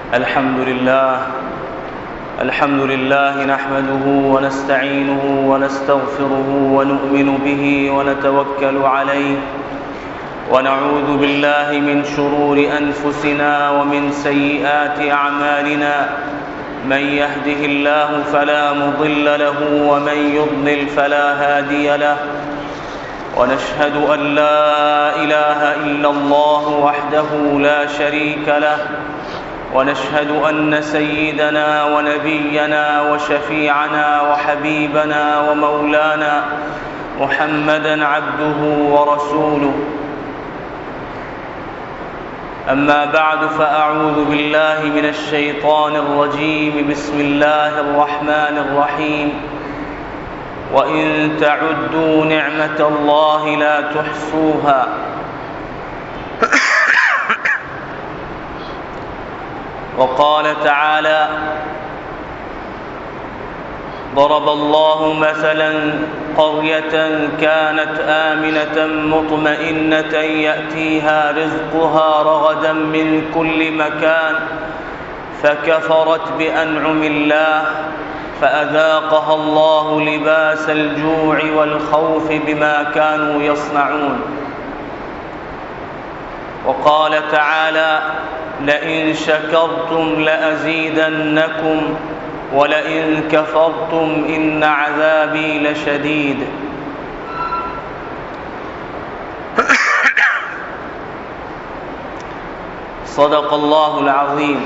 الحمد لله نحمده ونستعينه ونستغفره ونؤمن به ونتوكل عليه ونعوذ بالله من شرور أنفسنا ومن سيئات أعمالنا من يهده الله فلا مضل له ومن يضلل فلا هادي له ونشهد أن لا إله إلا الله وحده لا شريك له ونشهد أن سيدنا ونبينا وشفيعنا وحبيبنا ومولانا محمدًا عبده ورسوله. أما بعد فأعوذ بالله من الشيطان الرجيم. بسم الله الرحمن الرحيم. وإن تعدوا نعمة الله لا تحصوها. وقال تعالى: ضرب الله مثلا قرية كانت آمنة مطمئنة يأتيها رزقها رغدا من كل مكان فكفرت بأنعم الله فأذاقها الله لباس الجوع والخوف بما كانوا يصنعون. وقال تعالى: لئن شكرتم لأزيدنكم ولئن كفرتم إن عذابي لشديد. صدق اللہ العظیم.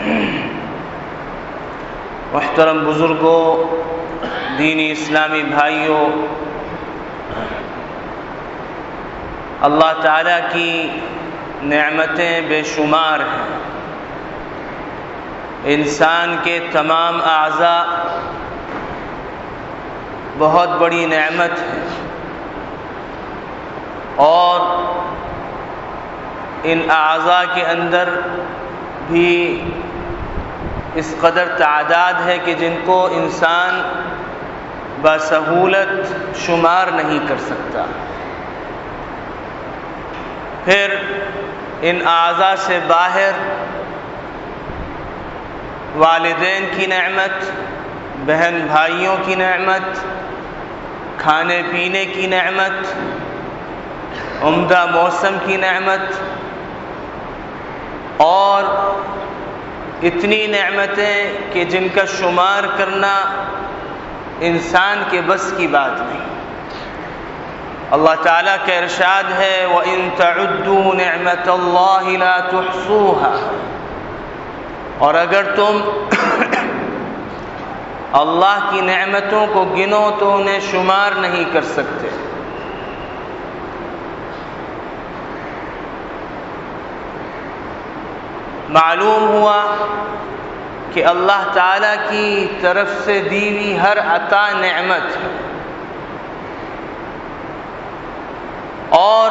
محترم بزرگوں، دینی اسلامی بھائیوں، اللہ تعالیٰ کی نعمتیں بے شمار ہیں. انسان کے تمام اعضاء بہت بڑی نعمت ہے، اور ان اعضاء کے اندر بھی اس قدر تعداد ہے کہ جن کو انسان بسہولت شمار نہیں کر سکتا. پھر ان اعضاء سے باہر والدین کی نعمت، بہن بھائیوں کی نعمت، کھانے پینے کی نعمت، عمدہ موسم کی نعمت، اور اتنی نعمتیں کہ جن کا شمار کرنا انسان کے بس کی بات نہیں. اللہ تعالیٰ کا ارشاد ہے: وَإِن تَعُدُّوا نِعْمَةَ اللَّهِ لَا تُحْصُوهَا. اور اگر تم اللہ کی نعمتوں کو گنو تو انہیں شمار نہیں کر سکتے. معلوم ہوا کہ اللہ تعالیٰ کی طرف سے دی ہوئی ہر عطا نعمت ہے، اور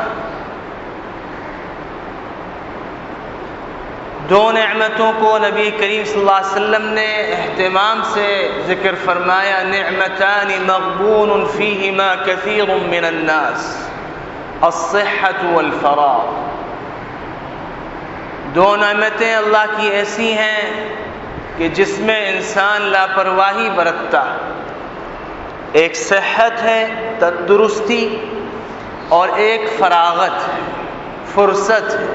دو نعمتوں کو نبی کریم صلی اللہ علیہ وسلم نے اہتمام سے ذکر فرمایا: نعمتان مغبون فیہما کثیر من الناس، الصحة والفراغ. دو نعمتیں اللہ کی ایسی ہیں کہ جس میں انسان لاپرواہی برتتا. ایک صحت ہے، تندرستی، اور ایک فراغت ہے، فرصت ہے.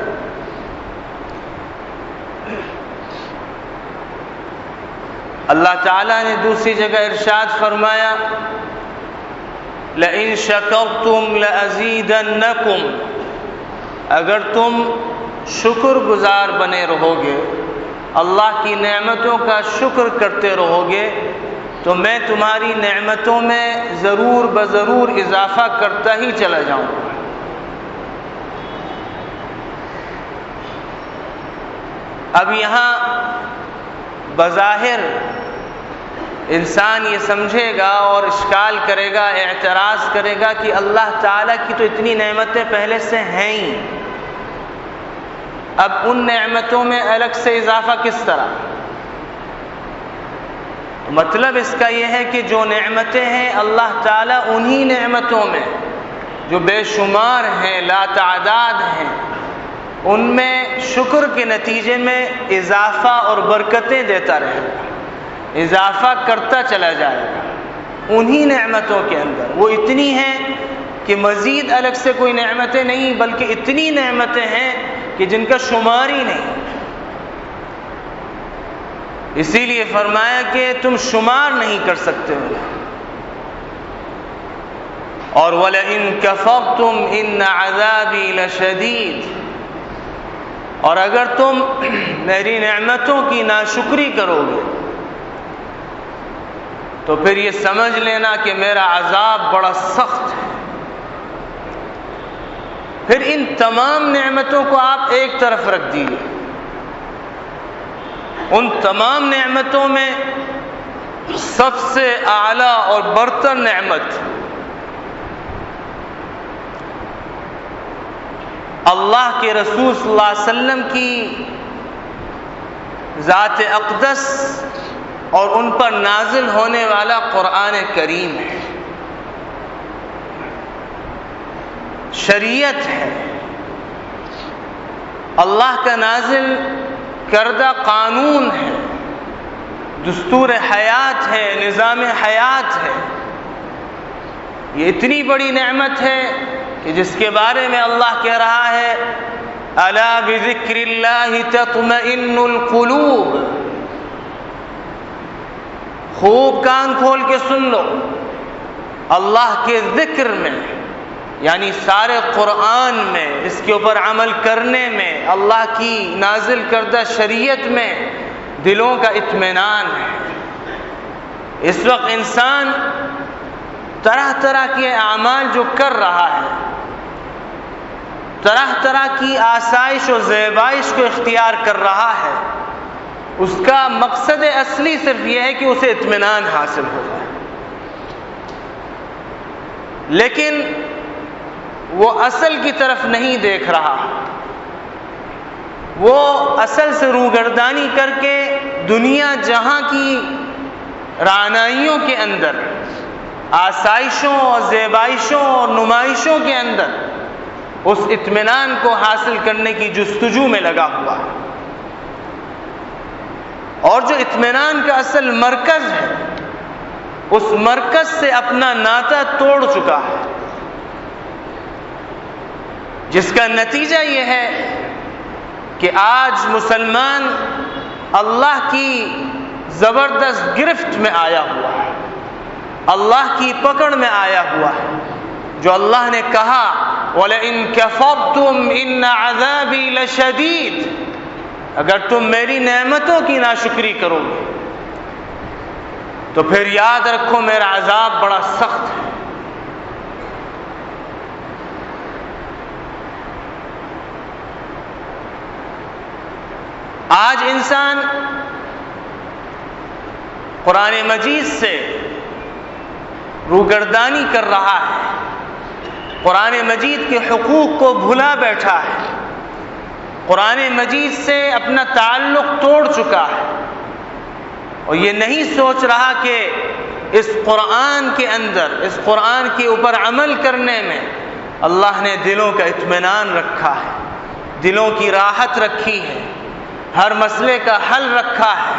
اللہ تعالیٰ نے دوسری جگہ ارشاد فرمایا: لَئِن شَكَرْتُمْ لَأَزِيدَنَّكُمْ. اگر تم شکر گزار بنے رہو گے، اللہ کی نعمتوں کا شکر کرتے رہو گے، تو میں تمہاری نعمتوں میں ضرور بضرور اضافہ کرتا ہی چلا جاؤں گا. اب یہاں بظاہر انسان یہ سمجھے گا اور اشکال کرے گا، اعتراض کرے گا کہ اللہ تعالیٰ کی تو اتنی نعمتیں پہلے سے ہیں ہی، اب ان نعمتوں میں الگ سے اضافہ کس طرح؟ مطلب اس کا یہ ہے کہ جو نعمتیں ہیں اللہ تعالیٰ انہی نعمتوں میں جو بے شمار ہیں، لا تعداد ہیں، ان میں شکر کے نتیجے میں اضافہ اور برکتیں دیتا رہے گا، اضافہ کرتا چلا جائے گا انہی نعمتوں کے اندر۔ وہ اتنی ہیں کہ مزید الگ سے کوئی نعمتیں نہیں، بلکہ اتنی نعمتیں ہیں کہ جن کا شمار ہی نہیں۔ اسی لیے فرمایا کہ تم شمار نہیں کر سکتے ہو۔ اور وَلَئِن كَفَرْتُمْ إِنَّ عَذَابِي لَشَدِيدٌ، اور اگر تم میری نعمتوں کی ناشکری کرو گے تو پھر یہ سمجھ لینا کہ میرا عذاب بڑا سخت ہے۔ پھر ان تمام نعمتوں کو آپ ایک طرف رکھ دیجیے، ان تمام نعمتوں میں سب سے اعلیٰ اور برتر نعمت اللہ کے رسول صلی اللہ علیہ وسلم کی ذات اقدس اور ان پر نازل ہونے والا قرآن کریم ہے، شریعت ہے، اللہ کا نازل کردہ قانون ہے، دستور حیات ہے، نظام حیات ہے۔ یہ اتنی بڑی نعمت ہے کہ جس کے بارے میں اللہ کہہ رہا ہے الا بذکر اللہ تطمئن القلوب، خوب کان کھول کے سن لو، اللہ کے ذکر میں یعنی سارے قرآن میں، اس کے اوپر عمل کرنے میں، اللہ کی نازل کردہ شریعت میں دلوں کا اطمینان ہے۔ اس وقت انسان طرح طرح کے اعمال جو کر رہا ہے، طرح طرح کی آسائش و زیبائش کو اختیار کر رہا ہے، اس کا مقصد اصلی صرف یہ ہے کہ اسے اطمینان حاصل ہو جائے، لیکن وہ اصل کی طرف نہیں دیکھ رہا، وہ اصل سے روگردانی کر کے دنیا جہاں کی رعنائیوں کے اندر، آسائشوں اور زیبائشوں اور نمائشوں کے اندر اس اطمینان کو حاصل کرنے کی جستجو میں لگا ہوا ہے، اور جو اطمینان کا اصل مرکز ہے اس مرکز سے اپنا ناطہ توڑ چکا ہے، جس کا نتیجہ یہ ہے کہ آج مسلمان اللہ کی زبردست گرفت میں آیا ہوا ہے، اللہ کی پکڑ میں آیا ہوا ہے۔ جو اللہ نے کہا وَلَئِن كَفَرْتُمْ إِنَّ عَذَابِي لَشَدِيدٌ، اگر تم میری نعمتوں کی ناشکری کرو گے تو پھر یاد رکھو میرا عذاب بڑا سخت ہے۔ آج انسان قرآن مجید سے روگردانی کر رہا ہے، قرآن مجید کے حقوق کو بھلا بیٹھا ہے، قرآن مجید سے اپنا تعلق توڑ چکا ہے، اور یہ نہیں سوچ رہا کہ اس قرآن کے اندر، اس قرآن کے اوپر عمل کرنے میں اللہ نے دلوں کا اطمینان رکھا ہے، دلوں کی راحت رکھی ہے، ہر مسئلے کا حل رکھا ہے۔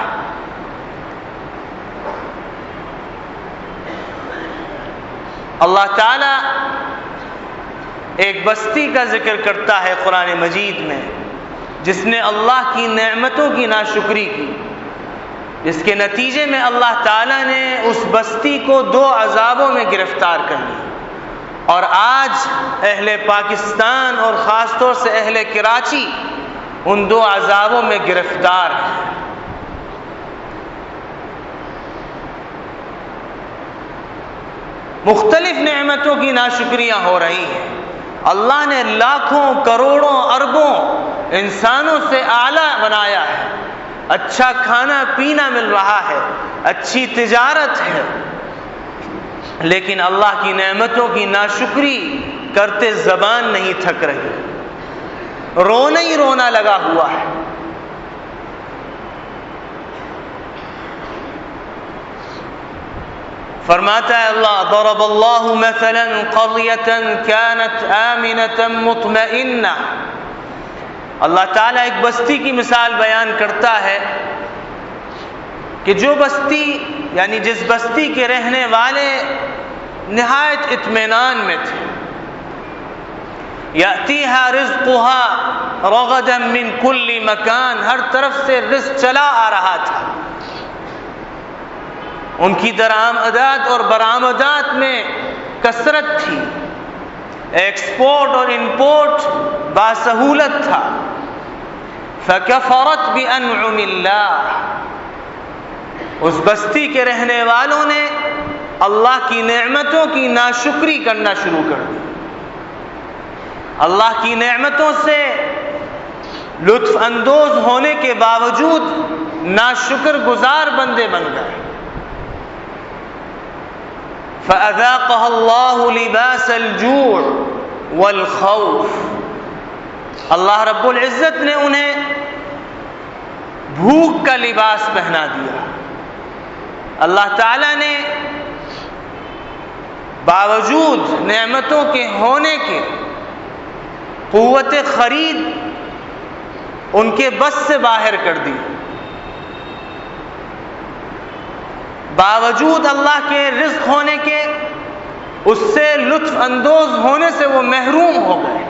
اللہ تعالیٰ ایک بستی کا ذکر کرتا ہے قرآن مجید میں جس نے اللہ کی نعمتوں کی ناشکری کی، جس کے نتیجے میں اللہ تعالیٰ نے اس بستی کو 2 عذابوں میں گرفتار کر لیا، اور آج اہل پاکستان اور خاص طور سے اہل کراچی ان 2 عذابوں میں گرفتار ہیں۔ مختلف نعمتوں کی ناشکریاں ہو رہی ہیں، اللہ نے لاکھوں کروڑوں اربوں انسانوں سے اعلیٰ بنایا ہے، اچھا کھانا پینا مل رہا ہے، اچھی تجارت ہے، لیکن اللہ کی نعمتوں کی ناشکری کرتے زبان نہیں تھک رہی، رونا ہی رونا لگا ہوا ہے۔ فرماتا ہے اللہ ضرب اللہ مثلا قرية كانت آمنة مطمئنة اللہ تعالیٰ ایک بستی کی مثال بیان کرتا ہے کہ جو بستی یعنی جس بستی کے رہنے والے نہایت اطمینان میں تھے، یأتیہا رزقہا رغدا من کل مکان، ہر طرف سے رزق چلا آ رہا تھا، ان کی درآمدات اور برآمدات میں کثرت تھی، ایکسپورٹ اور امپورٹ باسہولت تھا، فکفرت بانعم اللہ، اس بستی کے رہنے والوں نے اللہ کی نعمتوں کی ناشکری کرنا شروع کر دی، اللہ کی نعمتوں سے لطف اندوز ہونے کے باوجود ناشکر گزار بندے بن گئے۔ فَأَذَاقَهَا اللَّهُ لِبَاسَ الْجُوعِ وَالْخَوْفِ، اللہ رب العزت نے انہیں بھوک کا لباس پہنا دیا۔ اللہ تعالیٰ نے باوجود نعمتوں کے ہونے کے قوت خرید ان کے بس سے باہر کر دی، باوجود اللہ کے رزق ہونے کے اس سے لطف اندوز ہونے سے وہ محروم ہو گئے۔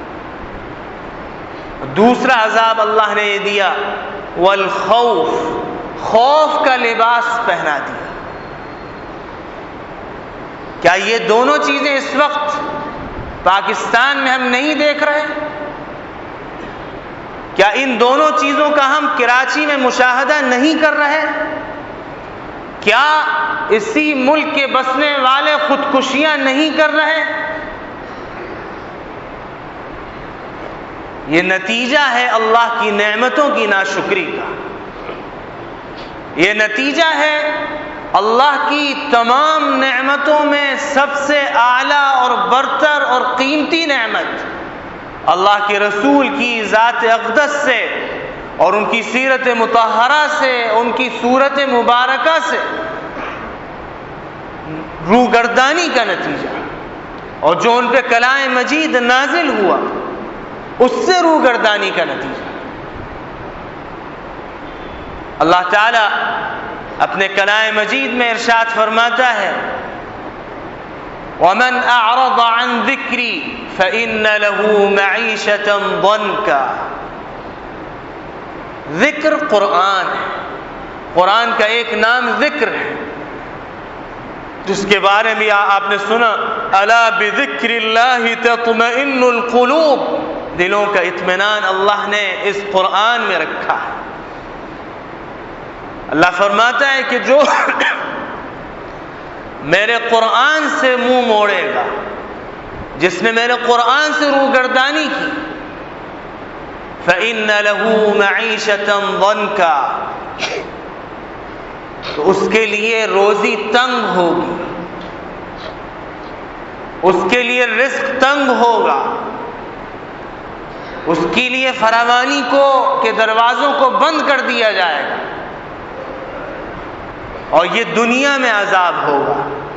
دوسرا عذاب اللہ نے یہ دیا، والخوف، خوف کا لباس پہنا دیا۔ کیا یہ دونوں چیزیں اس وقت پاکستان میں ہم نہیں دیکھ رہے؟ کیا ان دونوں چیزوں کا ہم کراچی میں مشاہدہ نہیں کر رہے؟ کیا اسی ملک کے بسنے والے خودکشیاں نہیں کر رہے؟ یہ نتیجہ ہے اللہ کی نعمتوں کی ناشکری کا، یہ نتیجہ ہے اللہ کی تمام نعمتوں میں سب سے اعلیٰ اور برتر اور قیمتی نعمت اللہ کے رسول کی ذات اقدس سے اور ان کی سیرت مطہرہ سے، ان کی صورت مبارکہ سے روگردانی کا نتیجہ، اور جو ان پہ کلام مجید نازل ہوا اس سے روگردانی کا نتیجہ۔ اللہ تعالی اپنے کلام مجید میں ارشاد فرماتا ہے، وَمَنْ أَعْرَضَ عَنْ ذِكْرِي فَإِنَّ لَهُ مَعِيشَةً ضَنْكًا۔ ذکر قرآن ہے، قرآن کا ایک نام ذکر ہے، جس کے بارے میں آپ نے سنا، أَلَا بِذِكْرِ اللَّهِ تَطْمَئِنُّ الْقُلُوبُ، دلوں کا اطمینان اللہ نے اس قرآن میں رکھا ہے۔ اللہ فرماتا ہے کہ جو میرے قرآن سے منہ موڑے گا، جس نے میرے قرآن سے روگردانی کی، فَإِنَّ لَهُ مَعِيشَةً ضَنْكًا، تو اس کے لیے روزی تنگ ہوگی، اس کے لیے رزق تنگ ہوگا، اس کے لیے فراوانی کے دروازوں کو بند کر دیا جائے گا، اور یہ دنیا میں عذاب ہوگا۔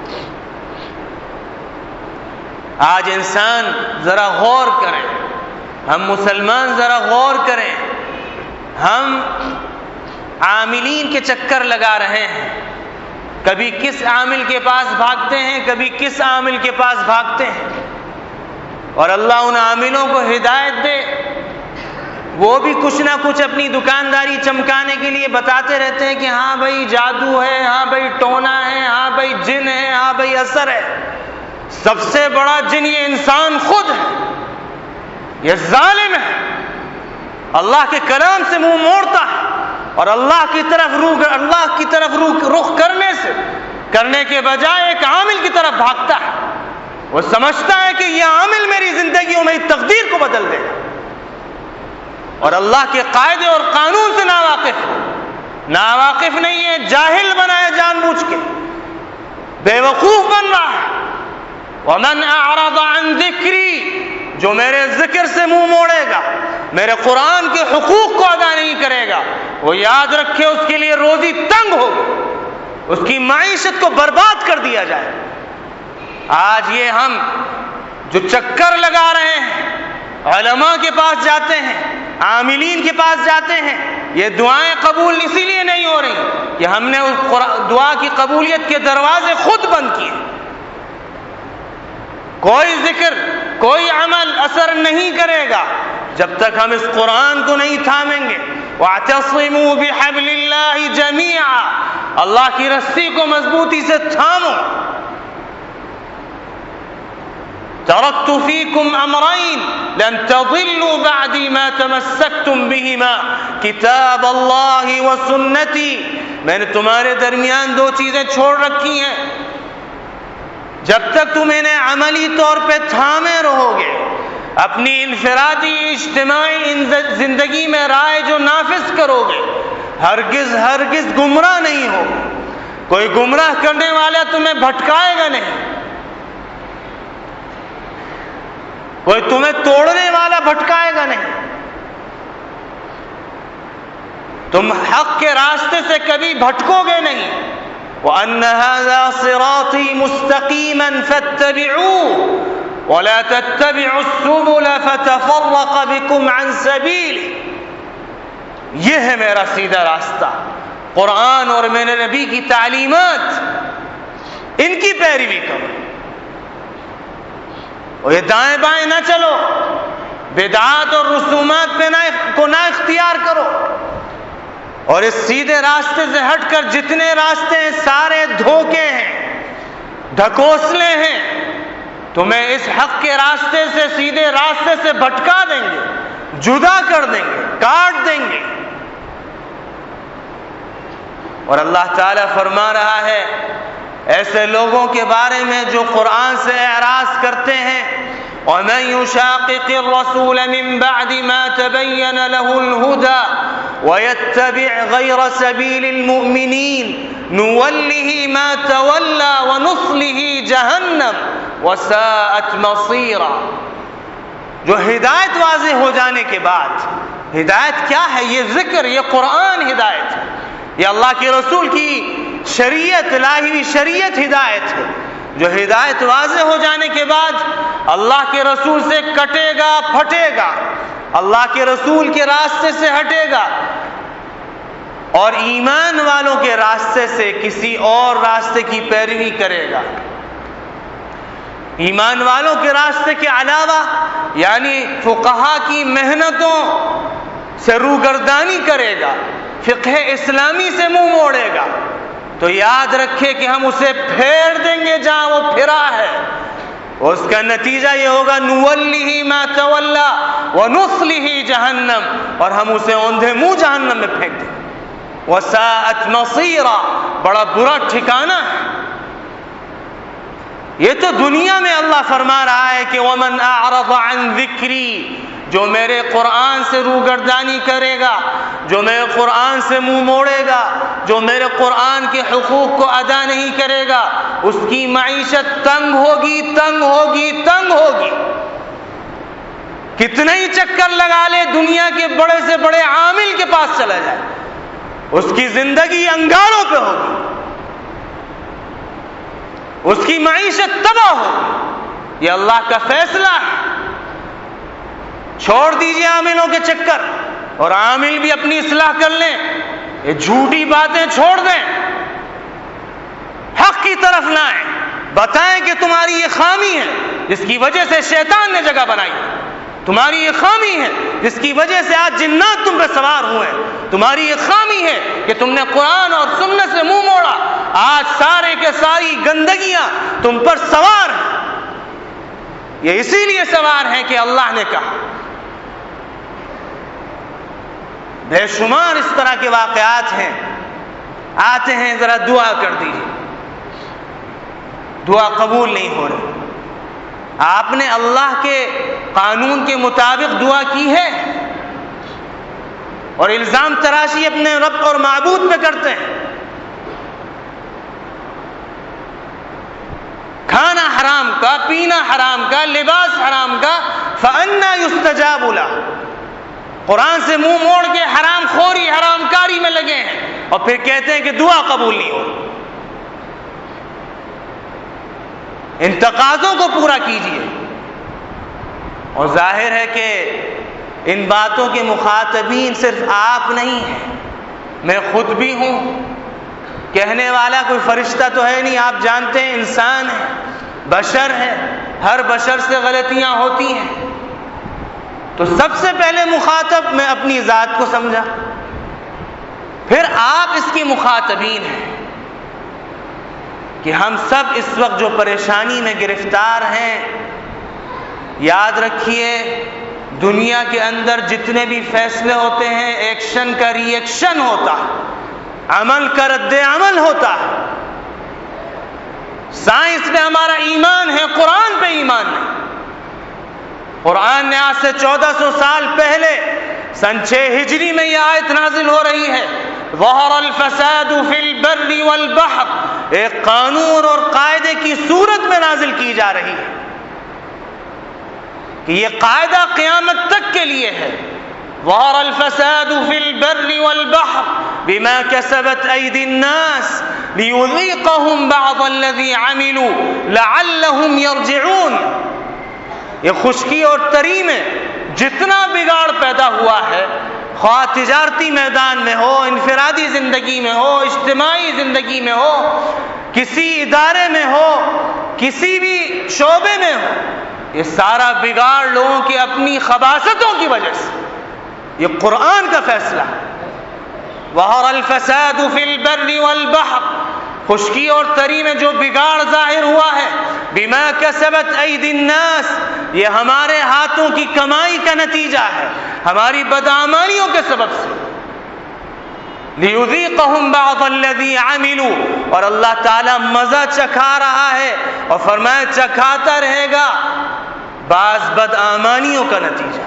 آج انسان ذرا غور کریں، ہم مسلمان ذرا غور کریں، ہم عاملین کے چکر لگا رہے ہیں، کبھی کس عامل کے پاس بھاگتے ہیں، کبھی کس عامل کے پاس بھاگتے ہیں، اور اللہ ان عاملوں کو ہدایت دے، وہ بھی کچھ نہ کچھ اپنی دکانداری چمکانے کے لیے بتاتے رہتے ہیں کہ ہاں بھائی جادو ہے، ہاں بھائی ٹونا ہے، ہاں بھائی جن ہے، ہاں بھائی اثر ہے۔ سب سے بڑا جن یہ انسان خود ہے، یہ ظالم ہے، اللہ کے کلام سے منہ موڑتا ہے، اور اللہ کی طرف رخ کرنے کے بجائے ایک عامل کی طرف بھاگتا ہے۔ وہ سمجھتا ہے کہ یہ عامل میری زندگی اور میری تقدیر کو بدل دے گا، اور اللہ کے قاعدے اور قانون سے ناواقف نہیں ہے، جاہل بنا ہے، جان بوجھ کے بے وقوف بن رہا ہے۔ وَمَنْ أَعْرَضَ عَنْ ذِكْرِي، جو میرے ذکر سے منہ موڑے گا، میرے قرآن کے حقوق کو ادا نہیں کرے گا، وہ یاد رکھے اس کے لیے روزی تنگ ہوگی، اس کی معیشت کو برباد کر دیا جائے۔ آج یہ ہم جو چکر لگا رہے ہیں، علماء کے پاس جاتے ہیں، عاملین کے پاس جاتے ہیں، یہ دعائیں قبول اسی لیے نہیں ہو رہی کہ ہم نے اس دعا کی قبولیت کے دروازے خود بند کیے۔ کوئی ذکر، کوئی عمل اثر نہیں کرے گا جب تک ہم اس قرآن کو نہیں تھامیں گے۔ وَاعْتَصِمُوا بِحَبْلِ اللَّهِ جَمِيعًا، اللہ کی رسی کو مضبوطی سے تھامو۔ ترکت فیکم امرین لن تضلوا بعدی ما تمسکتم بہما کتاب اللہ و سنتی، میں نے تمہارے درمیان دو چیزیں چھوڑ رکھی ہیں، جب تک تم انہیں عملی طور پہ تھامے رہو گے، اپنی انفرادی اجتماعی زندگی میں رائے جو نافذ کرو گے، ہرگز ہرگز گمراہ نہیں ہو۔ کوئی گمراہ کرنے والا تمہیں بھٹکائے گا نہیں، کوئی تمہیں توڑنے والا بھٹکائے گا نہیں، تم حق کے راستے سے کبھی بھٹکو گے نہیں۔ وَأَنَّ هَذَا صِرَاطِي مُسْتَقِيمًا فَاتَّبِعُوهُ وَلَا تَتَّبِعُوا السُّبُلَ فَتَفَرَّقَ بِكُمْ عَنْ سَبِيلِهِ، یہ ہے میرا سیدھا راستہ، قرآن اور میرے نبی کی تعلیمات، ان کی پیروی کرو، اور یہ دائیں بائیں نہ چلو، بدعات اور رسومات پہ نہ اختیار کرو، اور اس سیدھے راستے سے ہٹ کر جتنے راستے ہیں سارے دھوکے ہیں، ڈھکوسلے ہیں، تمہیں اس حق کے راستے سے، سیدھے راستے سے بھٹکا دیں گے، جدا کر دیں گے، کاٹ دیں گے۔ اور اللہ تعالیٰ فرما رہا ہے ایسے لوگوں کے بارے میں جو قرآن سے اعراض کرتے ہیں، وَمَن يُشَاقِقِ الرَّسُولَ مِن بَعْدِ مَا تَبَيَّنَ لَهُ الْهُدَى وَيَتَّبِعْ غَيْرَ سَبِيلِ الْمُؤْمِنِينَ نُوَلِّهِ مَا تَوَلَّى وَنُصْلِهِ جَهَنَّمَ وَسَاءَتْ مَصِيرًا۔ جو ہدایت واضح ہو جانے کے بعد، ہدایت کیا ہے؟ یہ ذکر، یہ قرآن ہدایت ہے، یہ اللہ کے رسول کی شریعت، الہی شریعت ہدایت ہے۔ جو ہدایت واضح ہو جانے کے بعد اللہ کے رسول سے کٹے گا، پھٹے گا، اللہ کے رسول کے راستے سے ہٹے گا، اور ایمان والوں کے راستے سے کسی اور راستے کی پیروی کرے گا۔ ایمان والوں کے راستے کے علاوہ یعنی فقہا کی محنتوں سے روگردانی کرے گا، فقہ اسلامی سے منہ موڑے گا، تو یاد رکھے کہ ہم اسے پھیر دیں گے جہاں وہ پھرا ہے، اور اس کا نتیجہ یہ ہوگا نُوَلِّهِ مَا تَوَلَّى وَنُصْلِهِ جَهَنَّمَ، اور ہم اسے اوندھے منہ جہنم میں پھینک دیں گے۔ وَسَاءَتْ مَصِيرًا، بڑا برا ٹھکانہ ہے۔ یہ تو دنیا میں اللہ فرما رہا ہے کہ وَمَنْ أَعْرَضَ عَنْ ذِكْرِي، جو میرے قرآن سے روگردانی کرے گا، جو میرے قرآن سے منہ موڑے گا، جو میرے قرآن کے حقوق کو ادا نہیں کرے گا، اس کی معیشت تنگ ہوگی، تنگ ہوگی، تنگ ہوگی۔ کتنے ہی چکر لگا لے، دنیا کے بڑے سے بڑے عامل کے پاس چلا جائے، اس کی زندگی انگاروں پہ ہوگی، اس کی معیشت تباہ ہوگی۔ یہ اللہ کا فیصلہ ہے۔ چھوڑ دیجئے عاملوں کے چکر، اور عامل بھی اپنی اصلاح کر لیں، یہ جھوٹی باتیں چھوڑ دیں، حق کی طرف لائیں، بتائیں کہ تمہاری یہ خامی ہے جس کی وجہ سے شیطان نے جگہ بنائی، تمہاری یہ خامی ہے جس کی وجہ سے آج جنات تم پہ سوار ہوئے، تمہاری یہ خامی ہے کہ تم نے قرآن اور سنت سے منہ موڑا، آج سارے کے ساری گندگیاں تم پر سوار ہیں۔ یہ اسی لیے سوار ہیں کہ اللہ نے کہا۔ بے شمار اس طرح کے واقعات ہیں، آتے ہیں، ذرا دعا کر دیجیے، دعا قبول نہیں ہو رہی۔ آپ نے اللہ کے قانون کے مطابق دعا کی ہے، اور الزام تراشی اپنے رب اور معبود پہ کرتے ہیں۔ کھانا حرام کا، پینا حرام کا، لباس حرام کا، فَأَنَّا يُسْتَجَابُ لَهُ، قرآن سے منہ موڑ کے حرام خوری، حرام کاری میں لگے ہیں، اور پھر کہتے ہیں کہ دعا قبول نہیں ہو۔ ان تقاضوں کو پورا کیجیے۔ اور ظاہر ہے کہ ان باتوں کے مخاطبین صرف آپ نہیں ہیں، میں خود بھی ہوں۔ کہنے والا کوئی فرشتہ تو ہے نہیں، آپ جانتے ہیں انسان ہے، بشر ہے، ہر بشر سے غلطیاں ہوتی ہیں۔ تو سب سے پہلے مخاطب میں اپنی ذات کو سمجھا، پھر آپ اس کی مخاطبین ہیں کہ ہم سب اس وقت جو پریشانی میں گرفتار ہیں، یاد رکھیے دنیا کے اندر جتنے بھی فیصلے ہوتے ہیں، ایکشن کا ری ایکشن ہوتا ہے، عمل کا رد عمل ہوتا ہے۔ سائنس میں ہمارا ایمان ہے، قرآن پہ ایمان نہیں۔ قرآن نے آج سے 1400 سال پہلے سن 6 ہجری میں یہ آیت نازل ہو رہی ہے، ظہر الفساد فی البر والبحر، ایک قانون اور قاعدے کی صورت میں نازل کی جا رہی ہے کہ یہ قاعدہ قیامت تک کے لیے ہے۔ ظہر الفساد فی البر والبحر بما کسبت ایدی الناس لیذیقہم بعض الذی عملوا لعلہم یرجعون۔ یہ خشکی اور تری میں جتنا بگاڑ پیدا ہوا ہے، خواہ تجارتی میدان میں ہو، انفرادی زندگی میں ہو، اجتماعی زندگی میں ہو، کسی ادارے میں ہو، کسی بھی شعبے میں ہو، یہ سارا بگاڑ لوگوں کی اپنی خباثتوں کی وجہ سے۔ یہ قرآن کا فیصلہ ہے۔ ظہر الفساد فی البر والبحر، خشکی اور تری میں جو بگاڑ ظاہر ہوا ہے، بما کسبت ایدی الناس، یہ ہمارے ہاتھوں کی کمائی کا نتیجہ ہے، ہماری بدعمالیوں کے سبب سے۔ لیذیقہم بعض الذی عملوا، اور اللہ تعالیٰ مزہ چکھا رہا ہے اور فرمایا چکھاتا رہے گا بعض بدعمالیوں کا نتیجہ،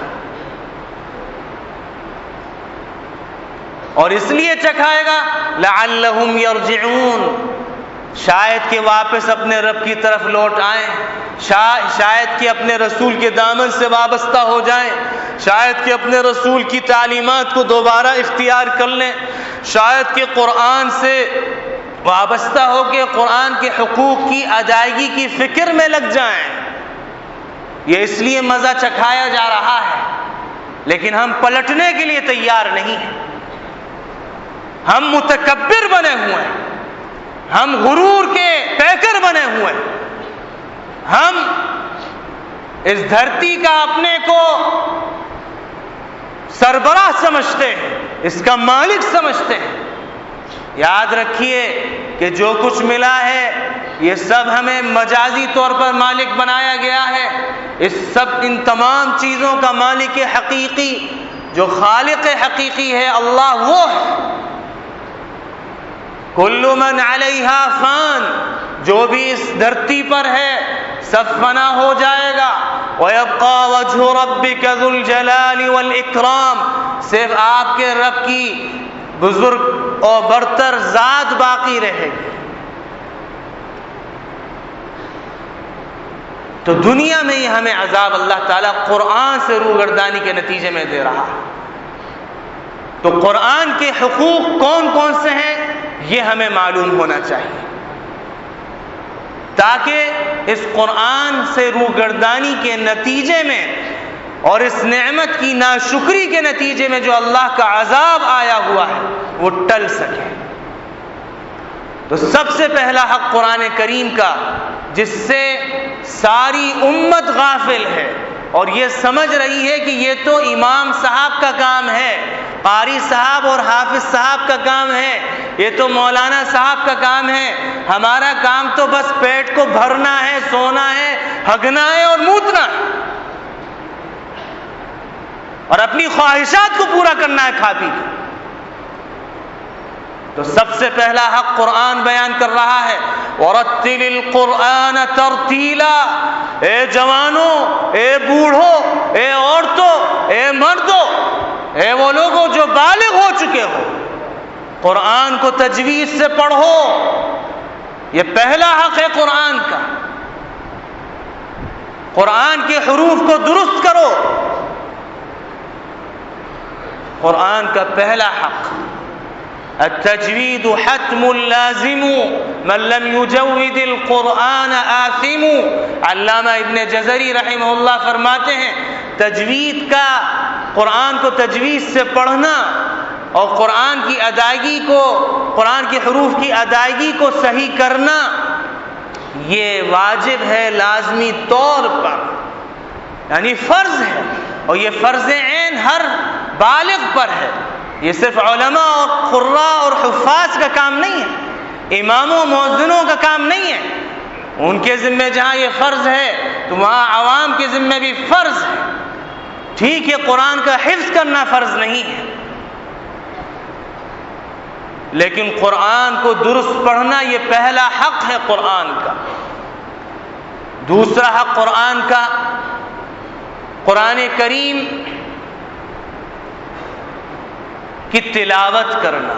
اور اس لیے چکھائے گا لعلہم یرجعون، شاید کہ واپس اپنے رب کی طرف لوٹ آئیں، شاید کہ اپنے رسول کے دامن سے وابستہ ہو جائیں، شاید کہ اپنے رسول کی تعلیمات کو دوبارہ اختیار کر لیں، شاید کہ قرآن سے وابستہ ہو کے قرآن کے حقوق کی ادائیگی کی فکر میں لگ جائیں۔ یہ اس لیے مزہ چکھایا جا رہا ہے، لیکن ہم پلٹنے کے لیے تیار نہیں ہیں۔ ہم متکبر بنے ہوئے ہیں، ہم غرور کے پیکر بنے ہوئے ہیں، ہم اس دھرتی کا اپنے کو سربراہ سمجھتے ہیں، اس کا مالک سمجھتے ہیں۔ یاد رکھیے کہ جو کچھ ملا ہے یہ سب ہمیں مجازی طور پر مالک بنایا گیا ہے۔ ان تمام چیزوں کا مالک حقیقی، جو خالق حقیقی ہے، اللہ وہ ہے۔ کل من علیہا فان، جو بھی اس دھرتی پر ہے سب فنا ہو جائے گا۔ وَيَبْقَى وَجْهُ رَبِّكَ ذُو الْجَلَالِ وَالْإِكْرَامِ، صرف آپ کے رب کی بزرگ اور برتر ذات باقی رہے گی۔ تو دنیا میں ہی ہمیں عذاب اللہ تعالیٰ قرآن سے روگردانی کے نتیجے میں دے رہا ہے۔ تو قرآن کے حقوق کون کون سے ہیں یہ ہمیں معلوم ہونا چاہیے، تاکہ اس قرآن سے روگردانی کے نتیجے میں اور اس نعمت کی ناشکری کے نتیجے میں جو اللہ کا عذاب آیا ہوا ہے وہ ٹل سکے۔ تو سب سے پہلا حق قرآن کریم کا، جس سے ساری امت غافل ہے اور یہ سمجھ رہی ہے کہ یہ تو امام صاحب کا کام ہے، قاری صاحب اور حافظ صاحب کا کام ہے، یہ تو مولانا صاحب کا کام ہے، ہمارا کام تو بس پیٹ کو بھرنا ہے، سونا ہے، ہگنا ہے اور موتنا ہے، اور اپنی خواہشات کو پورا کرنا ہے کھا پی کے۔ تو سب سے پہلا حق قرآن بیان کر رہا ہے، وَرَتِّلِ الْقُرْآنَ تَرْتِيلًا، اے جوانوں، اے بوڑھوں، اے عورتوں، اے مردوں، اے وہ لوگوں جو بالغ ہو چکے ہو، قرآن کو تجوید سے پڑھو۔ یہ پہلا حق ہے قرآن کا، قرآن کے حروف کو درست کرو، قرآن کا پہلا حق۔ التجوید حتم لازم من لم یجود القرآن آثم۔ علامہ ابن جزری رحمہ اللہ فرماتے ہیں تجوید کا، قرآن کو تجوید سے پڑھنا اور قرآن کی ادائیگی کو، قرآن کے حروف کی ادائیگی کو صحیح کرنا، یہ واجب ہے لازمی طور پر، یعنی فرض ہے، اور یہ فرض عین ہر بالغ پر ہے۔ یہ صرف علماء اور قراء اور حفاظ کا کام نہیں ہے، اماموں و مؤذنوں کا کام نہیں ہے۔ ان کے ذمہ جہاں یہ فرض ہے تو وہاں عوام کے ذمہ بھی فرض ہے۔ ٹھیک ہے، قرآن کا حفظ کرنا فرض نہیں ہے، لیکن قرآن کو درست پڑھنا یہ پہلا حق ہے قرآن کا۔ دوسرا حق قرآن کا، قرآن کریم کی تلاوت کرنا،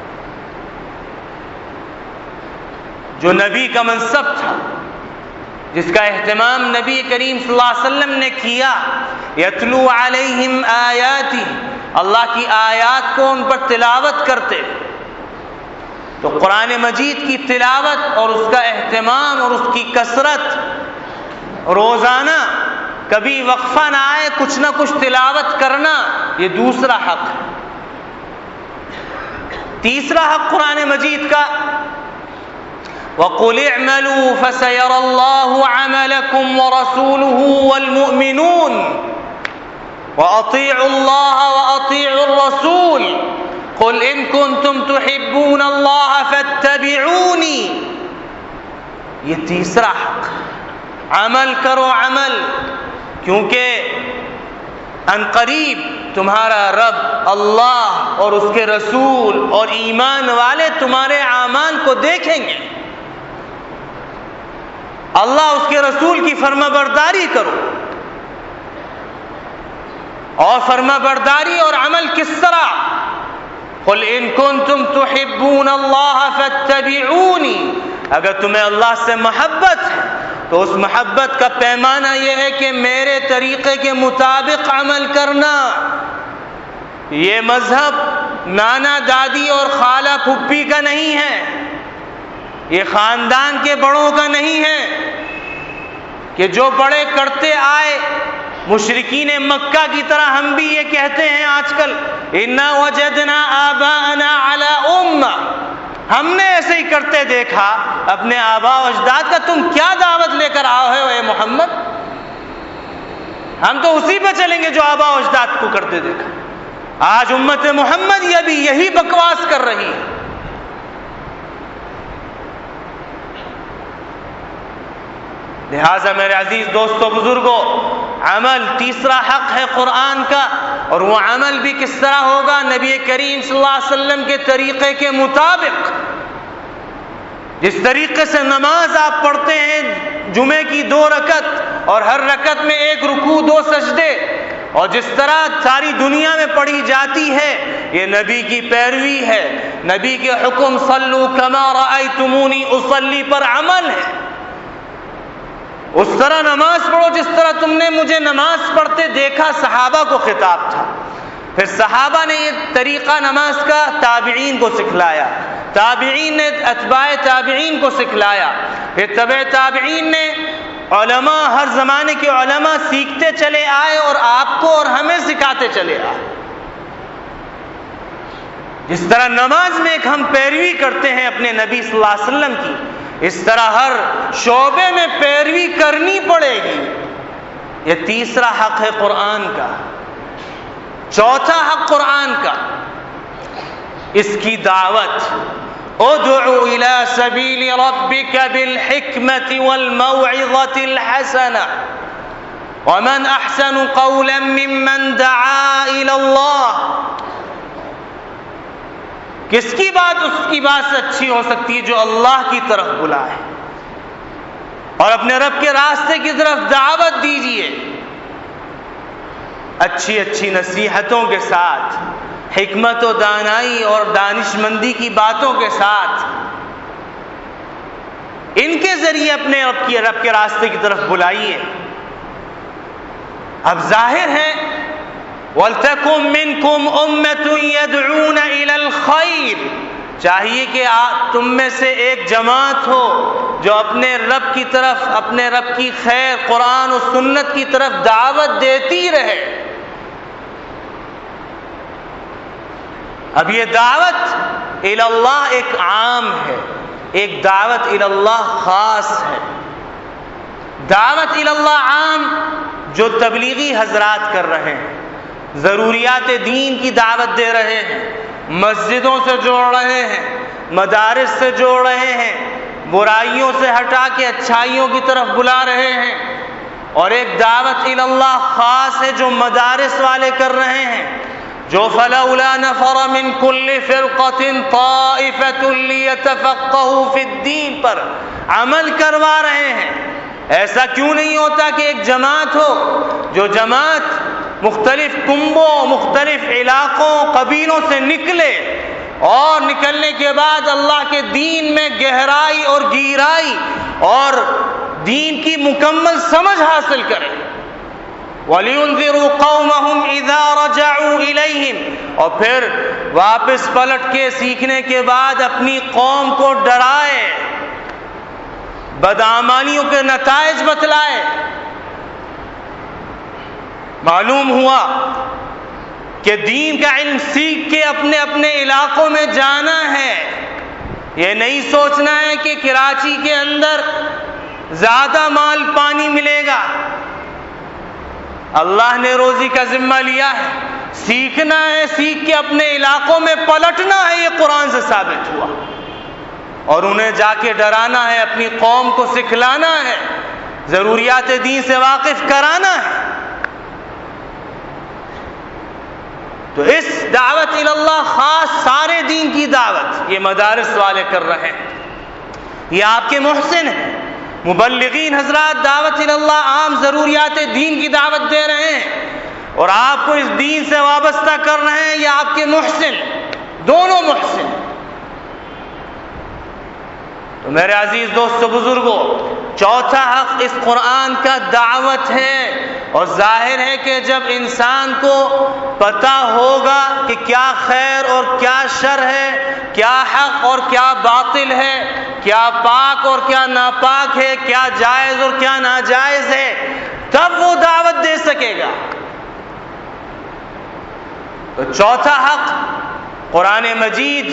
جو نبی کا منصب تھا، جس کا اہتمام نبی کریم صلی اللہ علیہ وسلم نے کیا۔ یتلو علیہم آیاتی، اللہ کی آیات کو ان پر تلاوت کرتے۔ تو قرآن مجید کی تلاوت اور اس کا اہتمام اور اس کی کثرت، روزانہ کبھی وقفہ نہ آئے کچھ نہ کچھ تلاوت کرنا، یہ دوسرا حق ہے۔ تیسرا حق قرآن مجید کا، وَقُلِ اعْمَلُوا فَسَيَرَى اللَّهُ عَمَلَكُمْ وَرَسُولُهُ وَالْمُؤْمِنُونَ وَأَطِيعُوا اللَّهَ وَأَطِيعُوا الرَّسُولَ قُلْ إِن كُنتُمْ تُحِبُّونَ اللَّهَ فَاتَّبِعُونِي۔ یہ تیسرا حق، عمل کرو عمل، کیونکہ عنقریب تمہارا رب اللہ اور اس کے رسول اور ایمان والے تمہارے اعمال کو دیکھیں گے۔ اللہ اس کے رسول کی فرما برداری کرو، اور فرما برداری اور عمل کس طرح؟ قل ان کنتم تحبون اللہ فاتبعونی، اگر تمہیں اللہ سے محبت ہے تو اس محبت کا پیمانہ یہ ہے کہ میرے طریقے کے مطابق عمل کرنا۔ یہ مذہب نانا دادی اور خالہ پھپھی کا نہیں ہے، یہ خاندان کے بڑوں کا نہیں ہے کہ جو بڑے کرتے آئے، مشرکین مکہ کی طرح ہم بھی یہ کہتے ہیں آج کل، اِنَّا وَجَدْنَا آبَاءَنَا عَلَىٰ أُمَّةٍ، ہم نے ایسے ہی کرتے دیکھا اپنے آباء و اجداد کا، تم کیا دعوت لے کر آئے ہو اے محمد؟ ہم تو اسی پہ چلیں گے جو آباء و اجداد کو کرتے دیکھا۔ آج امت محمد یہ بھی یہی بکواس کر رہی ہے۔ لہٰذا میرے عزیز دوستو بزرگوں، عمل تیسرا حق ہے قرآن کا، اور وہ عمل بھی کس طرح ہوگا؟ نبی کریم صلی اللہ علیہ وسلم کے طریقے کے مطابق۔ جس طریقے سے نماز آپ پڑھتے ہیں، جمعے کی 2 رکعت اور ہر رکعت میں 1 رکوع 2 سجدے، اور جس طرح ساری دنیا میں پڑھی جاتی ہے، یہ نبی کی پیروی ہے، نبی کے حکم صلو کما رأیتمونی اصلی پر عمل ہے۔ اس طرح نماز پڑھو جس طرح تم نے مجھے نماز پڑھتے دیکھا، صحابہ کو خطاب تھا۔ پھر صحابہ نے یہ طریقہ نماز کا تابعین کو سکھلایا، تابعین نے اتباع تابعین کو سکھلایا، پھر تبع تابعین نے، علماء ہر زمانے کے علماء سیکھتے چلے آئے اور آپ کو اور ہمیں سکھاتے چلے آئے۔ جس طرح نماز میں ایک ہم پیروی کرتے ہیں اپنے نبی صلی اللہ علیہ وسلم کی، اس طرح ہر شعبے میں پیروی کرنی پڑے گی۔ یہ تیسرا حق ہے قرآن کا۔ چوتھا حق قرآن کا، اس کی دعوت، ادعو الى سبیل ربک بالحکمت والموعظۃ الحسنہ ومن احسن قولا ممن دعا الى اللہ۔ کس کی بات اس کی بات سے اچھی ہو سکتی ہے؟ جو اللہ کی طرف بلائے، اور اپنے رب کے راستے کی طرف دعوت دیجیے، اچھی اچھی نصیحتوں کے ساتھ، حکمت و دانائی اور دانش مندی کی باتوں کے ساتھ، ان کے ذریعے اپنے رب کے راستے کی طرف بلائیے۔ اب ظاہر ہے وَلْتَكُن مِّنكُمْ أُمَّةٌ يَدْعُونَ إِلَى الْخَيْرِ، چاہیے کہ تم میں سے ایک جماعت ہو جو اپنے رب کی طرف، اپنے رب کی خیر قرآن و سنت کی طرف دعوت دیتی رہے۔ اب یہ دعوت الی اللہ ایک عام ہے، ایک دعوت الی اللہ خاص ہے۔ دعوت الی اللہ عام جو تبلیغی حضرات کر رہے ہیں، ضروریات دین کی دعوت دے رہے ہیں، مسجدوں سے جوڑ رہے ہیں، مدارس سے جوڑ رہے ہیں، برائیوں سے ہٹا کے اچھائیوں کی طرف بلا رہے ہیں۔ اور ایک دعوت الی اللہ خاص ہے جو مدارس والے کر رہے ہیں، جو فلولا نفر من كل فرقة طائفة ليتفقهوا في الدين پر عمل کروا رہے ہیں۔ ایسا کیوں نہیں ہوتا کہ ایک جماعت ہو، جو جماعت مختلف کنبوں، مختلف علاقوں، قبیلوں سے نکلے اور نکلنے کے بعد اللہ کے دین میں گہرائی اور گہرائی اور دین کی مکمل سمجھ حاصل کرے۔ وَلِيُنذِرُوا قَوْمَهُمْ إِذَا رَجَعُوا إِلَيْهِمْ، اور پھر واپس پلٹ کے سیکھنے کے بعد اپنی قوم کو ڈرائے، بدعمالیوں کے نتائج بتلائے۔ معلوم ہوا کہ دین کا علم سیکھ کے اپنے اپنے علاقوں میں جانا ہے، یہ نہیں سوچنا ہے کہ کراچی کے اندر زیادہ مال پانی ملے گا۔ اللہ نے روزی کا ذمہ لیا ہے، سیکھنا ہے، سیکھ کے اپنے علاقوں میں پلٹنا ہے، یہ قرآن سے ثابت ہوا۔ اور انہیں جا کے ڈرانا ہے، اپنی قوم کو سکھلانا ہے، ضروریات دین سے واقف کرانا ہے۔ تو اس دعوت الی اللہ خاص سارے دین کی دعوت یہ مدارس والے کر رہے ہیں، یہ آپ کے محسن ہیں۔ مبلغین حضرات دعوت الی اللہ عام ضروریات دین کی دعوت دے رہے ہیں اور آپ کو اس دین سے وابستہ کر رہے ہیں، یہ آپ کے محسن، دونوں محسن۔ تو میرے عزیز دوستو بزرگوں، چوتھا حق اس قرآن کا دعوت ہے، اور ظاہر ہے کہ جب انسان کو پتہ ہوگا کہ کیا خیر اور کیا شر ہے، کیا حق اور کیا باطل ہے، کیا پاک اور کیا ناپاک ہے، کیا جائز اور کیا ناجائز ہے، تب وہ دعوت دے سکے گا۔ تو چوتھا حق قرآن مجید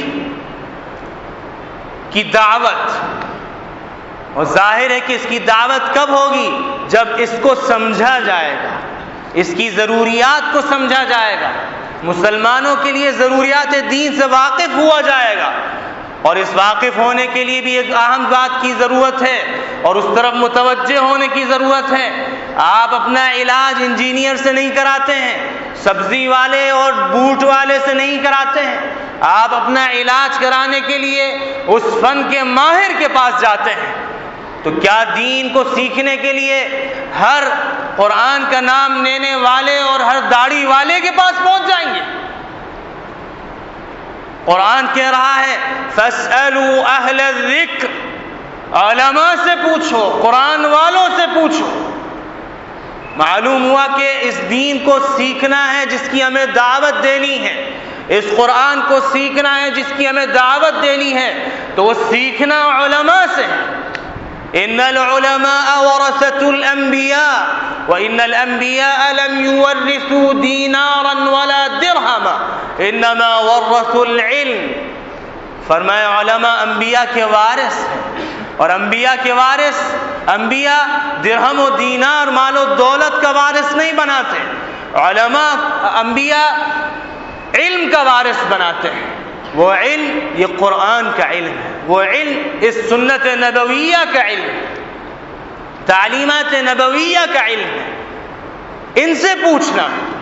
کی دعوت، اور ظاہر ہے کہ اس کی دعوت کب ہوگی؟ جب اس کو سمجھا جائے گا، اس کی ضروریات کو سمجھا جائے گا، مسلمانوں کے لیے ضروریات دین سے واقف ہوا جائے گا۔ اور اس واقف ہونے کے لیے بھی ایک اہم بات کی ضرورت ہے اور اس طرف متوجہ ہونے کی ضرورت ہے۔ آپ اپنا علاج انجینئر سے نہیں کراتے ہیں، سبزی والے اور بوٹ والے سے نہیں کراتے ہیں، آپ اپنا علاج کرانے کے لیے اس فن کے ماہر کے پاس جاتے ہیں۔ تو کیا دین کو سیکھنے کے لیے ہر قرآن کا نام لینے والے اور ہر داڑھی والے کے پاس پہنچ جائیں گے؟ قرآن کہہ رہا ہے فَاسْأَلُوا أَهْلَ الذِّكْرِ، علماء سے پوچھو، قرآن والوں سے پوچھو۔ معلوم ہوا کہ اس دین کو سیکھنا ہے جس کی ہمیں دعوت دینی ہے، اس قرآن کو سیکھنا ہے جس کی ہمیں دعوت دینی ہے، تو وہ سیکھنا علماء سے ہے۔ ان العلماء ورثة الانبیاء وان الانبیاء لم يورثوا دینارا ولا درہما انما ورثوا العلم۔ فرمایا علماء انبیاء کے وارث ہیں، اور انبیاء کے وارث، انبیاء درہم و دینار مال و دولت کا وارث نہیں بناتے، علماء انبیاء علم کا وارث بناتے ہیں۔ وہ علم یہ قرآن کا علم ہے، وہ علم اس سنت نبویہ کا علم ہے، تعلیمات نبویہ کا علم ہے۔ ان سے پوچھنا،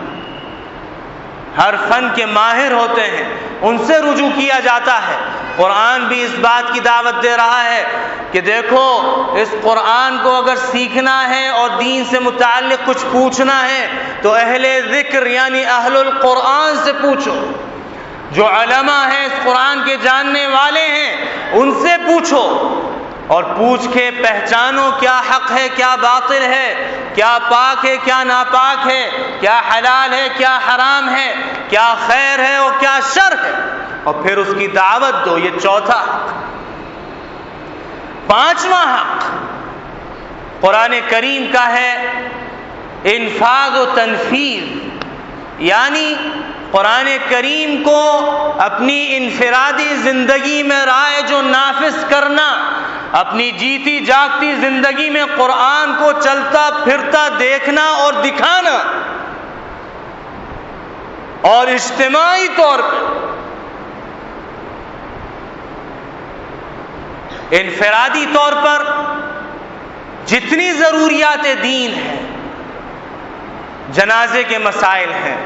ہر فن کے ماہر ہوتے ہیں، ان سے رجوع کیا جاتا ہے۔ قرآن بھی اس بات کی دعوت دے رہا ہے کہ دیکھو اس قرآن کو اگر سیکھنا ہے اور دین سے متعلق کچھ پوچھنا ہے تو اہل ذکر یعنی اہل القرآن سے پوچھو، جو علماء ہیں، اس قرآن کے جاننے والے ہیں، ان سے پوچھو۔ اور پوچھ کے پہچانو کیا حق ہے کیا باطل ہے، کیا پاک ہے کیا ناپاک ہے، کیا حلال ہے کیا حرام ہے، کیا خیر ہے اور کیا شر ہے، اور پھر اس کی دعوت دو۔ یہ چوتھا حق۔ پانچواں حق قرآن کریم کا ہے انفاذ و تنفیذ، یعنی قرآن کریم کو اپنی انفرادی زندگی میں رائج و نافذ کرنا، اپنی جیتی جاگتی زندگی میں قرآن کو چلتا پھرتا دیکھنا اور دکھانا، اور اجتماعی طور پر انفرادی طور پر جتنی ضروریات دین ہیں، جنازے کے مسائل ہیں،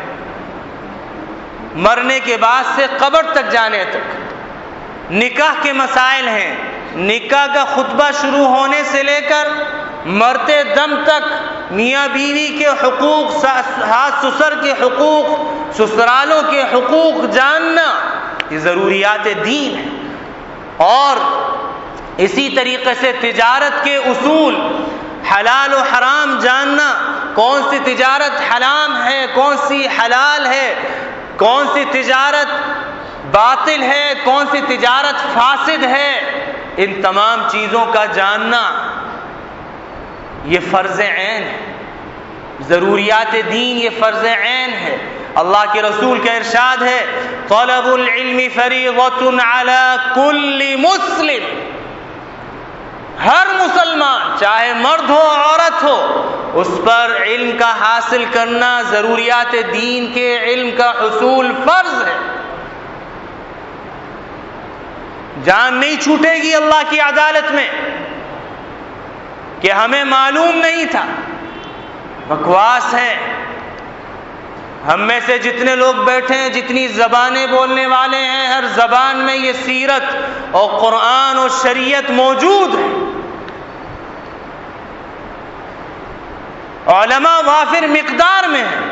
مرنے کے بعد سے قبر تک جانے تک، نکاح کے مسائل ہیں، نکاح کا خطبہ شروع ہونے سے لے کر مرتے دم تک میاں بیوی کے حقوق، ساس سسر کے حقوق، سسرالوں کے حقوق جاننا، یہ ضروریات دین ہیں۔ اور اسی طریقے سے تجارت کے اصول، حلال و حرام جاننا، کون سی تجارت حرام ہے، کون سی حلال ہے، کون سی تجارت باطل ہے، کون سی تجارت فاسد ہے، ان تمام چیزوں کا جاننا یہ فرض عین ہے۔ ضروریات دین یہ فرض عین ہے۔ اللہ کے رسول کا ارشاد ہے طلب العلم فریضۃ علی کل مسلم، ہر مسلمان چاہے مرد ہو عورت ہو، اس پر علم کا حاصل کرنا، ضروریات دین کے علم کا حصول فرض ہے۔ جان نہیں چھوٹے گی اللہ کی عدالت میں کہ ہمیں معلوم نہیں تھا۔ بکواس ہے۔ ہم میں سے جتنے لوگ بیٹھے ہیں، جتنی زبانیں بولنے والے ہیں، ہر زبان میں یہ سیرت اور قرآن اور شریعت موجود ہے۔ علماء وافر مقدار میں ہیں،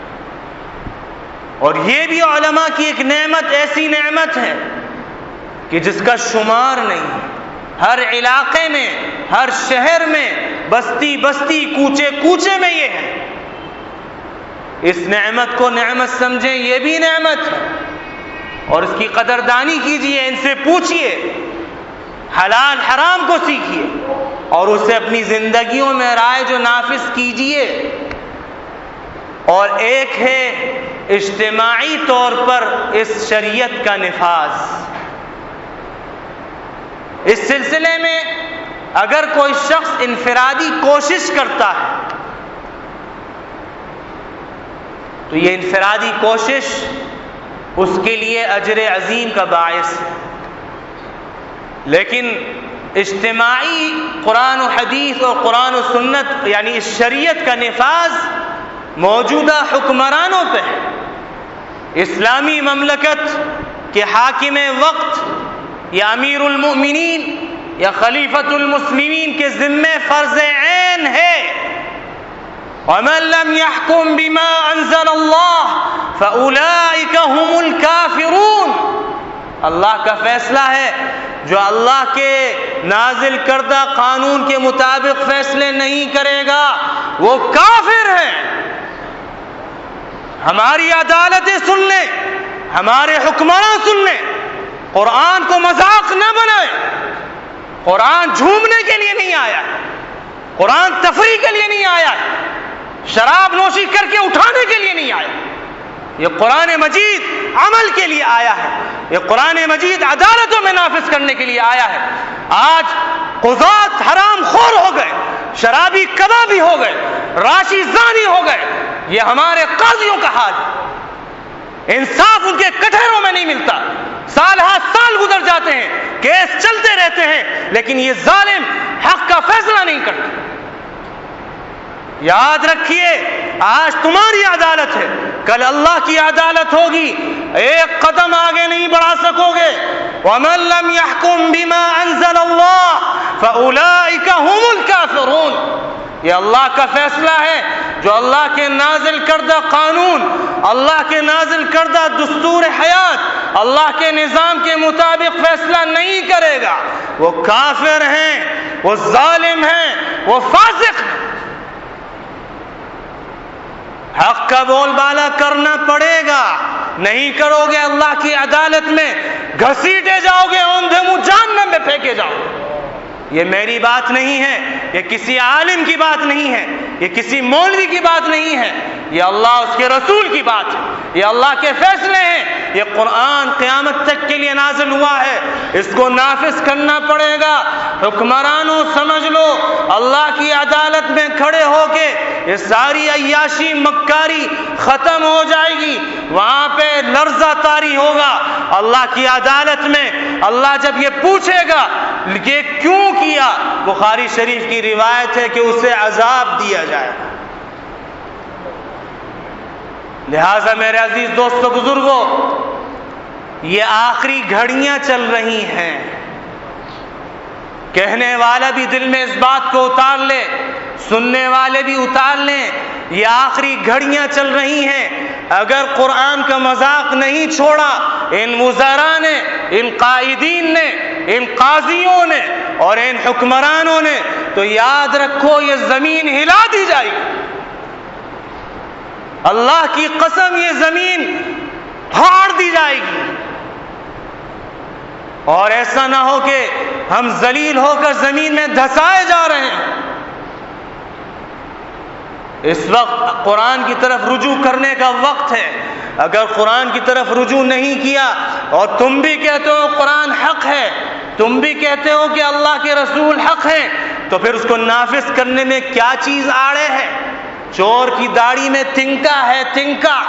اور یہ بھی علماء کی ایک نعمت، ایسی نعمت ہے کہ جس کا شمار نہیں ہے۔ ہر علاقے میں، ہر شہر میں، بستی بستی، کوچے کوچے میں یہ ہے۔ اس نعمت کو نعمت سمجھیں، یہ بھی نعمت ہے، اور اس کی قدردانی کیجئے، ان سے پوچھئے، حلال حرام کو سیکھیے اور اسے اپنی زندگیوں میں رائج و نافذ کیجئے۔ اور ایک ہے اجتماعی طور پر اس شریعت کا نفاذ۔ اس سلسلے میں اگر کوئی شخص انفرادی کوشش کرتا ہے تو یہ انفرادی کوشش اس کے لیے اجر عظیم کا باعث ہے، لیکن اجتماعی قرآن و حدیث اور قرآن و سنت یعنی اس شریعت کا نفاذ موجودہ حکمرانوں پہ ہے۔ اسلامی مملکت کے حاکم وقت یا امیر المؤمنین یا خلیفۃ المسلمین کے ذمے فرض عین ہے۔ وَمَن لَّمْ يَحْكُم بِمَا أَنزَلَ اللَّهُ فَأُولَٰئِكَ هُمُ الْكَافِرُونَ۔ اللہ کا فیصلہ ہے، جو اللہ کے نازل کردہ قانون کے مطابق فیصلے نہیں کرے گا وہ کافر ہے۔ ہماری عدالتیں سن لیں، ہمارے حکمران سن لیں، قرآن کو مذاق نہ بنائیں۔ قرآن جھومنے کے لیے نہیں آیا، قرآن تفریح کے لیے نہیں آیا، شراب نوشی کر کے اٹھانے کے لیے نہیں آیا۔ یہ قرآن مجید عمل کے لیے آیا ہے، یہ قرآن مجید عدالتوں میں نافذ کرنے کے لیے آیا ہے۔ آج قضات حرام خور ہو گئے، شرابی کبابی ہو گئے، راشی زانی ہو گئے۔ یہ ہمارے قاضیوں کا حال ہے، انصاف ان کے کٹہروں میں نہیں ملتا، سال ہر سال گزر جاتے ہیں، کیس چلتے رہتے ہیں، لیکن یہ ظالم حق کا فیصلہ نہیں کرتے۔ یاد رکھیے، آج تمہاری عدالت ہے، کل اللہ کی عدالت ہوگی، ایک قدم آگے نہیں بڑھا سکو گے۔ وَمَن لَّمْ يَحْكُم بِمَا أَنزَلَ اللَّهُ فَأُولَٰئِكَ هُمُ الْكَافِرُونَ۔ یہ اللہ کا فیصلہ ہے، جو اللہ کے نازل کردہ قانون، اللہ کے نازل کردہ دستور حیات، اللہ کے نظام کے مطابق فیصلہ نہیں کرے گا، وہ کافر ہیں، وہ ظالم ہیں، وہ فاسق ہیں۔ حق کا بول بالا کرنا پڑے گا، نہیں کرو گے اللہ کی عدالت میں گھسیٹے جاؤ گے، اوندھے منہ جہنم میں پھینکے جاؤ گے۔ یہ میری بات نہیں ہے، یہ کسی عالم کی بات نہیں ہے، یہ کسی مولوی کی بات نہیں ہے، یہ اللہ اس کے رسول کی بات ہے، یہ اللہ کے فیصلے ہیں، یہ قرآن قیامت تک کے لیے نازل ہوا ہے، اس کو نافذ کرنا پڑے گا۔ حکمرانوں سمجھ لو، اللہ کی عدالت میں کھڑے ہو کے یہ ساری عیاشی مکاری ختم ہو جائے گی، وہاں پہ لرزہ طاری ہوگا۔ اللہ کی عدالت میں اللہ جب یہ پوچھے گا کہ کیوں کیا، بخاری شریف کی روایت ہے کہ اسے عذاب دیا جائے گا۔ لہٰذا میرے عزیز دوستو بزرگوں، یہ آخری گھڑیاں چل رہی ہیں۔ کہنے والا بھی دل میں اس بات کو اتار لے، سننے والے بھی اتار لیں، یہ آخری گھڑیاں چل رہی ہیں۔ اگر قرآن کا مذاق نہیں چھوڑا ان وزراء نے، ان قائدین نے، ان قاضیوں نے اور ان حکمرانوں نے، تو یاد رکھو یہ زمین ہلا دی جائے گی۔ اللہ کی قسم یہ زمین پھاڑ دی جائے گی، اور ایسا نہ ہو کہ ہم ذلیل ہو کر زمین میں دھسائے جا رہے ہیں۔ اس وقت قرآن کی طرف رجوع کرنے کا وقت ہے۔ اگر قرآن کی طرف رجوع نہیں کیا اور تم بھی کہتے ہو قرآن حق ہے، تم بھی کہتے ہو کہ اللہ کے رسول حق ہیں، تو پھر اس کو نافذ کرنے میں کیا چیز آڑے ہے؟ چور کی داڑھی میں تنکا ہے، تنکا،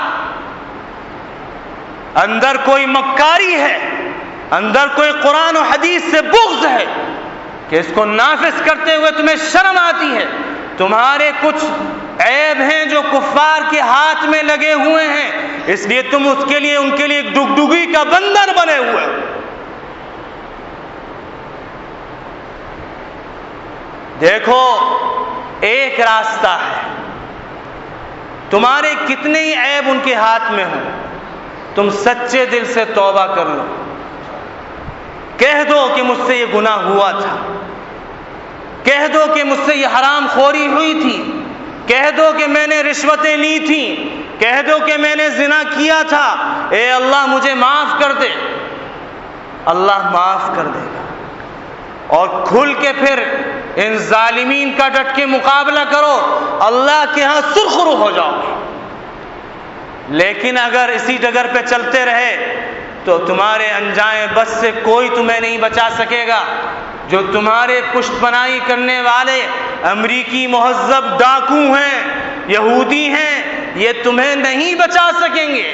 اندر کوئی مکاری ہے، اندر کوئی قرآن و حدیث سے بغض ہے کہ اس کو نافذ کرتے ہوئے تمہیں شرم آتی ہے۔ تمہارے کچھ عیب ہیں جو کفار کے ہاتھ میں لگے ہوئے ہیں، اس لیے تم اس کے لیے ان کے لیے ایک ڈگڈگی کا بندر بنے ہوئے۔ دیکھو ایک راستہ ہے، تمہارے کتنے ہی عیب ان کے ہاتھ میں ہوں، تم سچے دل سے توبہ کر لو، کہہ دو کہ مجھ سے یہ گناہ ہوا تھا، کہہ دو کہ مجھ سے یہ حرام خوری ہوئی تھی، کہہ دو کہ میں نے رشوتیں لی تھیں، کہہ دو کہ میں نے زنا کیا تھا، اے اللہ مجھے معاف کر دے۔ اللہ معاف کر دے گا، اور کھل کے پھر ان ظالمین کا ڈٹ کے مقابلہ کرو، اللہ کے ہاں سرخرو ہو جاؤ گے۔ لیکن اگر اسی ڈگر پہ چلتے رہے تو تمہارے انجائے بس سے کوئی تمہیں نہیں بچا سکے گا۔ جو تمہارے پشت پناہی کرنے والے امریکی مہذب ڈاکو ہیں، یہودی ہیں، یہ تمہیں نہیں بچا سکیں گے۔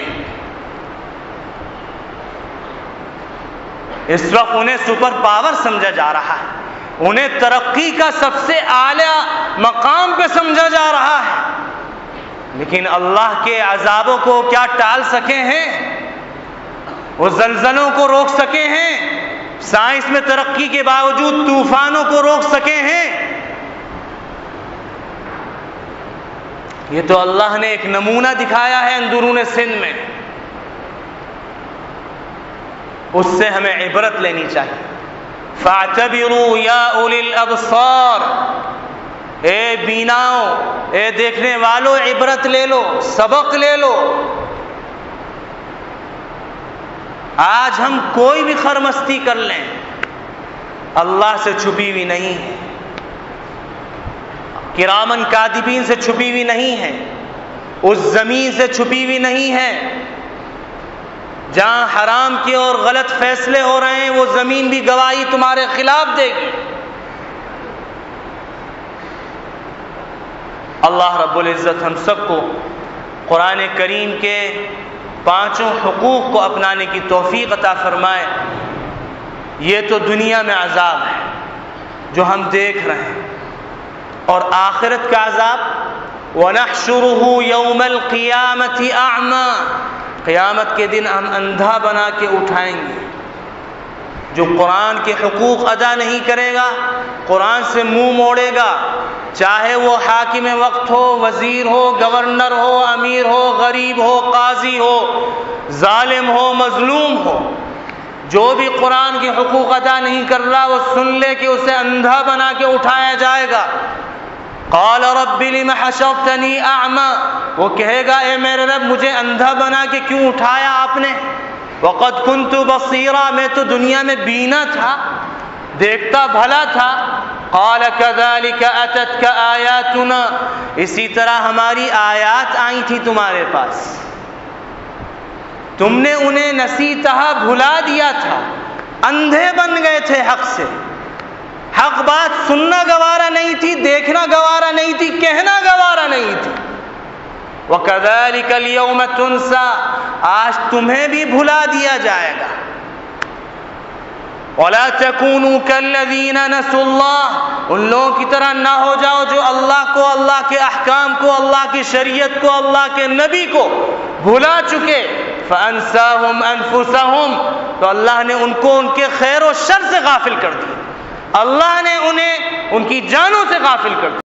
اس وقت انہیں سپر پاور سمجھا جا رہا ہے، انہیں ترقی کا سب سے اعلیٰ مقام پہ سمجھا جا رہا ہے، لیکن اللہ کے عذابوں کو کیا ٹال سکے ہیں؟ وہ زلزلوں کو روک سکے ہیں؟ سائنس میں ترقی کے باوجود طوفانوں کو روک سکے ہیں؟ یہ تو اللہ نے ایک نمونہ دکھایا ہے اندرون سندھ میں، اس سے ہمیں عبرت لینی چاہیے۔ فاعتبروا یا اولی الابصار، اے بیناؤ، اے دیکھنے والو، عبرت لے لو، سبق لے لو۔ آج ہم کوئی بھی خرمستی کر لیں، اللہ سے چھپی ہوئی نہیں ہے، کرامن کاتبین سے چھپی ہوئی نہیں ہے، اس زمین سے چھپی ہوئی نہیں ہے۔ جہاں حرام کے اور غلط فیصلے ہو رہے ہیں وہ زمین بھی گواہی تمہارے خلاف دے گی۔ اللہ رب العزت ہم سب کو قرآن کریم کے 5 حقوق کو اپنانے کی توفیق عطا فرمائے۔ یہ تو دنیا میں عذاب ہے جو ہم دیکھ رہے ہیں، اور آخرت کا عذاب وَنَحْشُرُهُ يَوْمَ الْقِيَامَةِ أَعْمَى، قیامت کے دن ہم اندھا بنا کے اٹھائیں گے۔ جو قرآن کے حقوق ادا نہیں کرے گا، قرآن سے منہ موڑے گا، چاہے وہ حاکم وقت ہو، وزیر ہو، گورنر ہو، امیر ہو، غریب ہو، قاضی ہو، ظالم ہو مظلوم ہو، جو بھی قرآن کے حقوق ادا نہیں کر رہا وہ سن لے کہ اسے اندھا بنا کے اٹھایا جائے گا۔ قال رب لم حشرتنی اعمی، وہ کہے گا اے میرے رب مجھے اندھا بنا کے کیوں اٹھایا آپ نے؟ وقد كنت بصیرا، میں تو دنیا میں بینا تھا، دیکھتا بھلا تھا۔ قال كذلك اتتك آیاتنا، اسی طرح ہماری آیات آئی تھی تمہارے پاس، تم نے انہیں نسیتہا بھلا دیا تھا، اندھے بن گئے تھے حق سے، حق بات سننا گوارا نہیں تھی، دیکھنا گوارا نہیں تھی، کہنا گوارا نہیں تھی۔ وَكَذَلِكَ الْيَوْمَ تُنْسَى، آج تمہیں بھی بھلا دیا جائے گا۔ وَلَا تَكُونُوا كَالَّذِينَ نَسُوا اللَّهَ، ان لوگوں کی طرح نہ ہو جاؤ جو اللہ کو، اللہ کے احکام کو، اللہ کی شریعت کو، اللہ کے نبی کو بھلا چکے۔ فَأَنْسَاهُمْ أَنفُسَهُمْ، تو اللہ نے ان کو ان کے خیر و شر سے غافل کر دیا، اللہ نے انہیں ان کی جانوں سے غافل کر دیا۔